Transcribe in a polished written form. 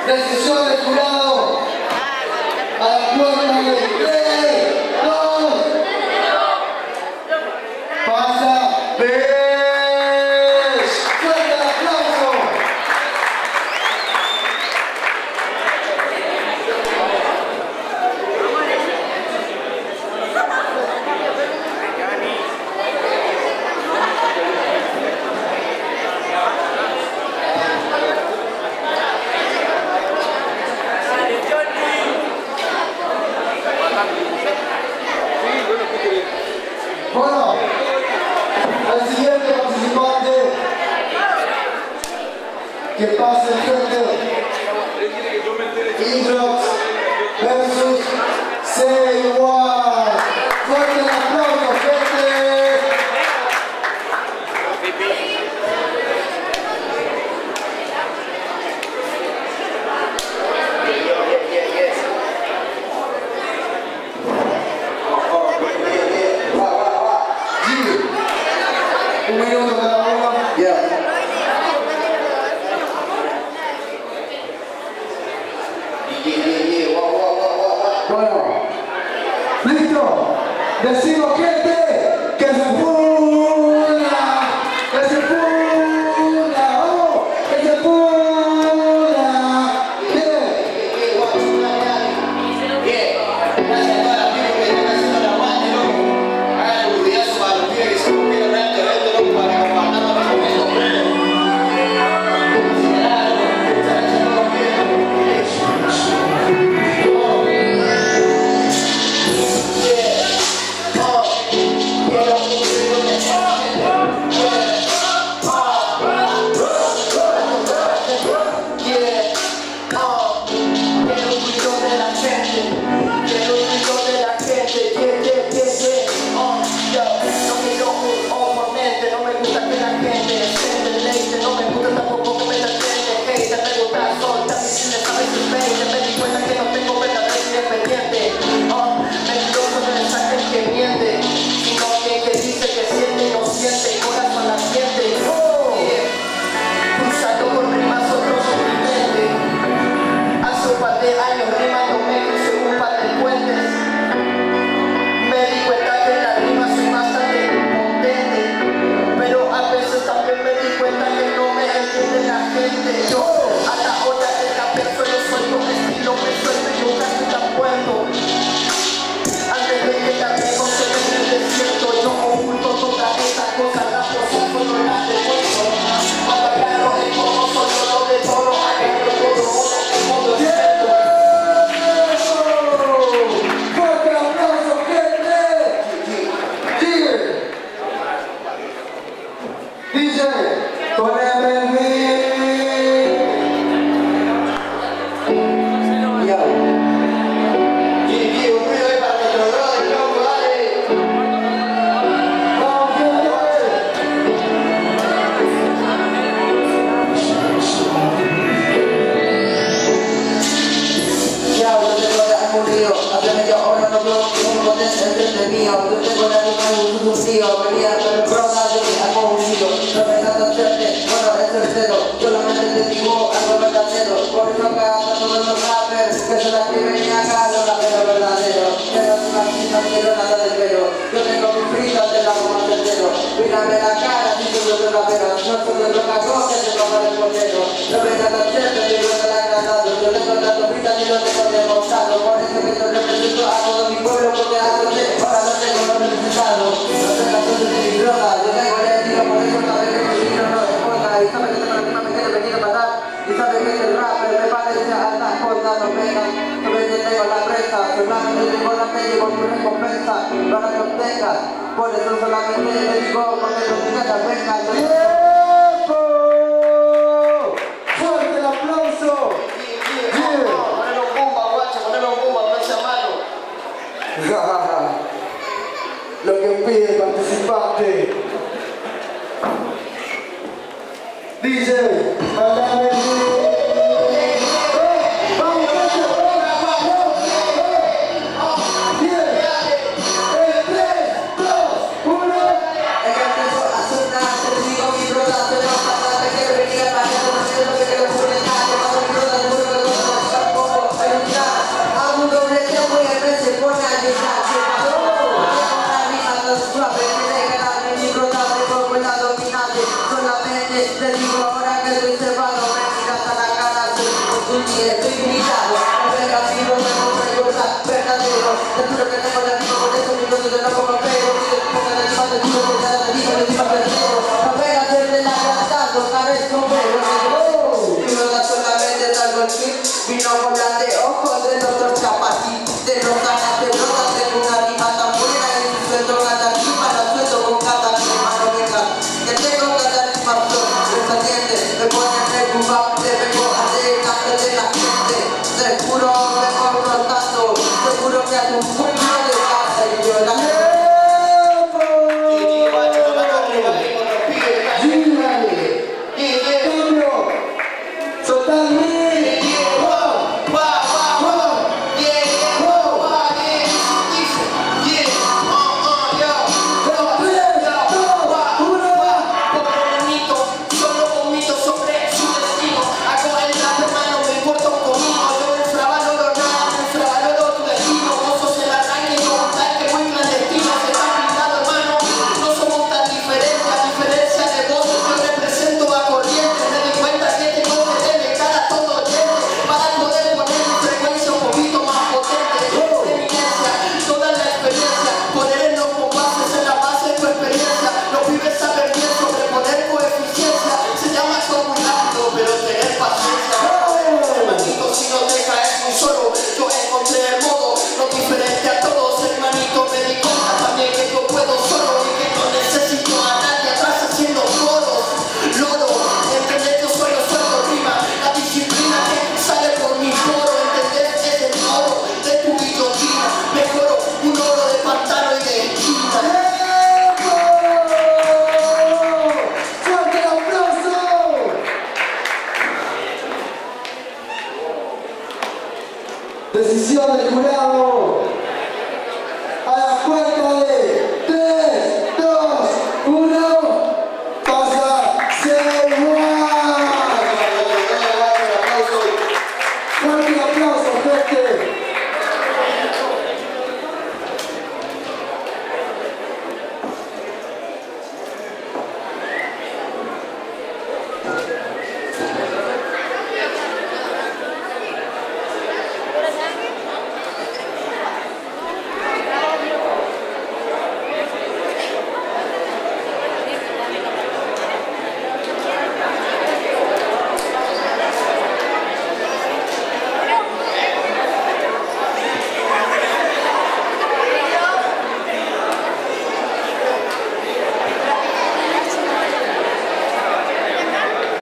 Decisión del jurado. A la puerta de 3, 2. Pasa Besh. Fuerte el aplauso. Bueno, al siguiente participante que pase el frente, Indrox versus Say One. Fuerte el aplauso, gente. Un minuto cada uno. Bueno, listo. Decimos, gente, que se funda. Que se funda. Vamos, que se funda. Bien. Gracias a todas las pibas que están haciendo la guante, loco. Hagan un videazo para los pibes que se cumplieron este evento, loco, para compartirlo con los pibes. Por eso solamente le digo, porque no tiene la venga. ¡Tiempo! ¡Fuerte el aplauso! Ponelo un bomba, guacho, ponelo un bomba, no sea malo. Lo que pide el participante. DJ, mandame Es que empezó a sonar, te digo mi un día estoy limitado. No me hagas fibro, no me recordar verdadero. Te juro que tengo la misma por eso mismo yo te lo como pero. Pide tu boca de mi mano, digo que cada día me digo verdadero. No me hagas hacerle la cantando, cabeza pero. Y me da solamente algo el clip. Vino con la de ojos de nuestros chapatín. De los ganas de brotas, tengo una rima tan buena. Y mi sueldo cada rima, la suelto con cada rima. No venga, que tengo cada rima flor. Me ponen preocupante, vengo a delante de la gente. Seguro vengo rotando, seguro que hace un puño de casa y llorando. Decisión del jurado a la puerta